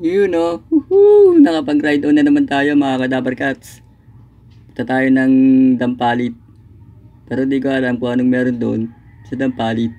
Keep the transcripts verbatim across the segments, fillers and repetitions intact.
Yun o, woohoo! Nakapag-ride on na naman tayo mga Kadabar Cats. Punta tayo ng Dampalit. Pero di ko alam kung anong meron doon sa Dampalit.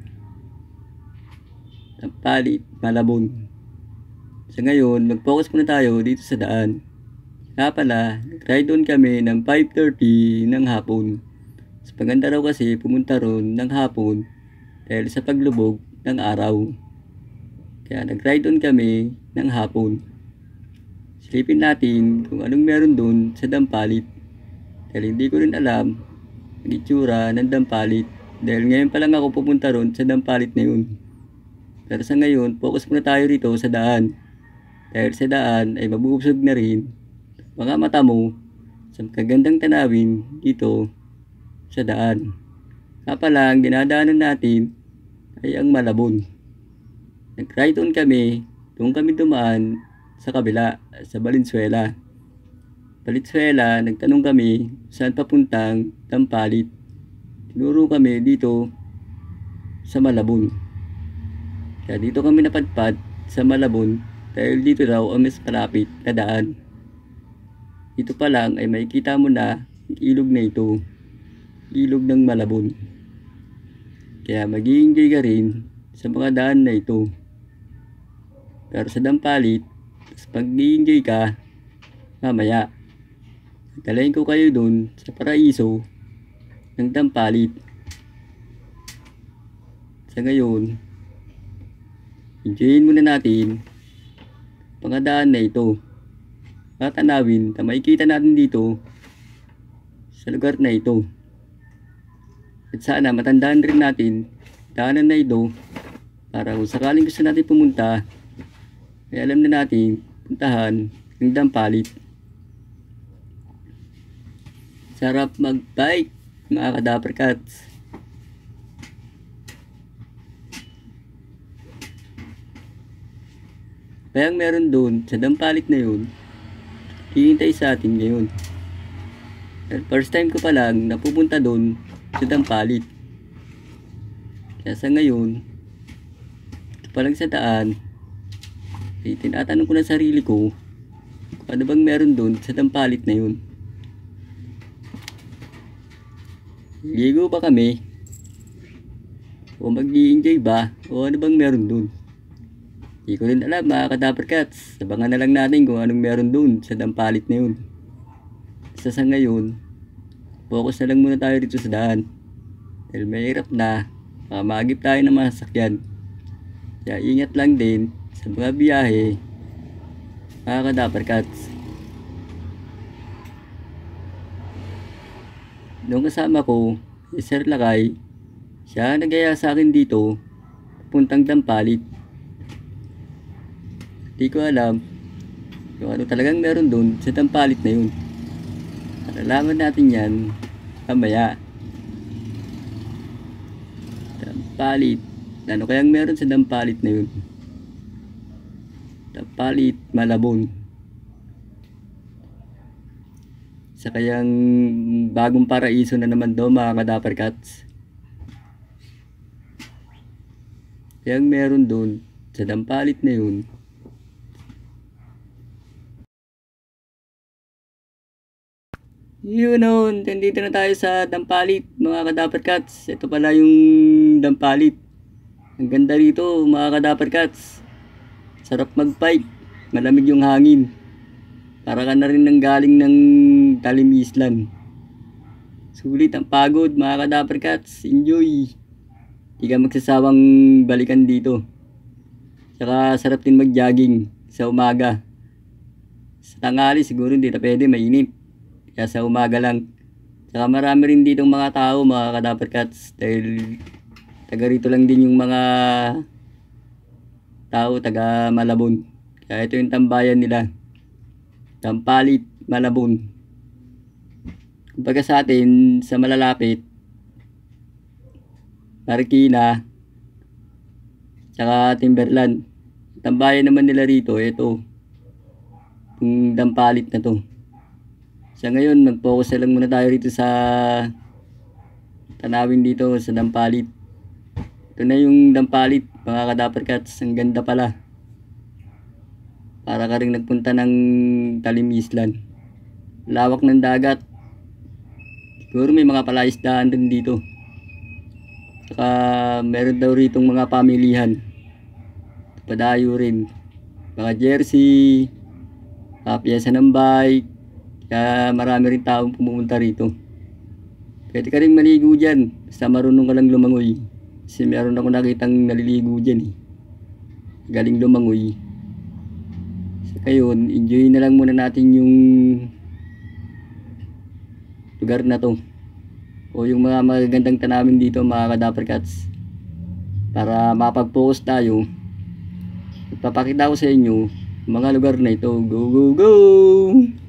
Dampalit, Malabon. Sa ngayon, mag-focus muna tayo dito sa daan. Kaya pala, nag-ride on kami ng five thirty ng hapon. Sa paganda raw kasi pumunta ron ng hapon dahil sa paglubog ng araw. Kaya nag-ride on kami ng hapon. Silipin natin kung anong meron doon sa Dampalit. Dahil hindi ko rin alam ang itsura ng Dampalit. Dahil ngayon pa lang ako pupunta ron sa Dampalit na yun. Pero sa ngayon, focus muna tayo rito sa daan. Dahil sa daan ay mabubusog na rin mga mata mo sa kagandang tanawin dito sa daan. Kapa lang, dinadaanan natin ay ang Malabon. Nag-ride on kami, doon kami dumaan sa kabila, sa Valenzuela. Valenzuela, nagtanong kami saan papuntang Dampalit. Tinuro kami dito sa Malabon. Kaya dito kami napadpad sa Malabon dahil dito daw ang mas malapit na daan. Dito pa lang ay makikita mo na ang ilog na ito, ilog ng Malabon. Kaya mag-i-enjoy ka rin sa mga daan na ito. Pero sa Dampalit, pag i-enjoy ka, mamaya, dalahin ko kayo dun sa paraiso ng Dampalit. Sa ngayon, enjoyin muna natin mga daan na ito. Tatanawin na makikita natin dito sa lugar na ito. At sana matandaan rin natin daanan na ito para kung sakaling gusto natin pumunta ay alam na natin puntahan ng Dampalit. Sarap mag-bike mga Kadabar Cats. Kaya meron doon sa Dampalit na yun, hihintay sa atin ngayon. At first time ko pa lang napupunta doon sa Dampalit. Kaya sa ngayon, ito pa lang sa daan, ay tinatanong ko na sarili ko kung ano bang meron doon sa Dampalit na yun. Ligo ba kami? O mag-i-enjoy ba? O ano bang meron doon? Hindi ko rin alam mga Kadabar Cats. Sabangan na lang natin kung anong meron doon sa Dampalit na yun. Sa sa ngayon, focus na lang muna tayo dito sa daan. Dahil mahirap na, magip tayo ng mga sasakyan. Kaya ingat lang din sa mga biyahe, mga Kadabar Cats. Noong kasama ko, si Sir Lakay, siya nagaya sa akin dito, puntang Dampalit. Di ko alam kung ano talagang meron doon sa Dampalit na yun. Malalaman natin yan mamaya. Dampalit, ano kayang meron sa Dampalit na yun? Dampalit, Malabon. Sa kayang bagong paraiso na naman daw mga Kadabar Cats. Kayang meron doon sa Dampalit na yun. Yun o, nandito na tayo sa Dampalit mga Kadabar Cats. Ito pala yung Dampalit. Ang ganda rito mga Kadabar Cats. Sarap mag-bike, malamig yung hangin. Para ka na rin nang galing ng Talim Island. Sulit ang pagod mga Kadabar Cats. Enjoy. Hindi ka magsasawang balikan dito. Saka sarap din mag-jogging sa umaga. Sa tanghali siguro hindi na pwede, mainit. Kaya sa umaga lang. Saka marami rin ditong mga tao mga Kadabar Cats. Dahil taga rito lang din yung mga tao taga Malabon. Kaya ito yung tambayan nila. Dampalit, Malabon. Kumbaga sa atin, sa malalapit, Marikina, saka Timberland. Tambayan naman nila rito, ito. Yung Dampalit na to. Sa ngayon, mag-focus na lang muna tayo rito sa tanawin dito sa Dampalit. Ito na yung Dampalit, mga Kadabar Cats. Ang ganda pala. Para ka rin nagpunta ng Talim Island. Lawak ng dagat. Siguro may mga palaisdaan din dito. Saka meron daw ritong mga pamilihan. Padayo rin. Mga jersey, mga piyesa ng bike. Kaya marami rin taong pumunta rito. Pwede ka rin maligo dyan. Basta marunong ka lang lumangoy. Kasi meron ako nakitang naliligo dyan eh. Galing lumangoy. So ngayon, enjoy na lang muna natin yung lugar na to. O yung mga magagandang tanawin dito mga ka-Dapper Cats. Para mapag-focus tayo. At papakita ko sa inyo mga lugar na ito. Go, go, go!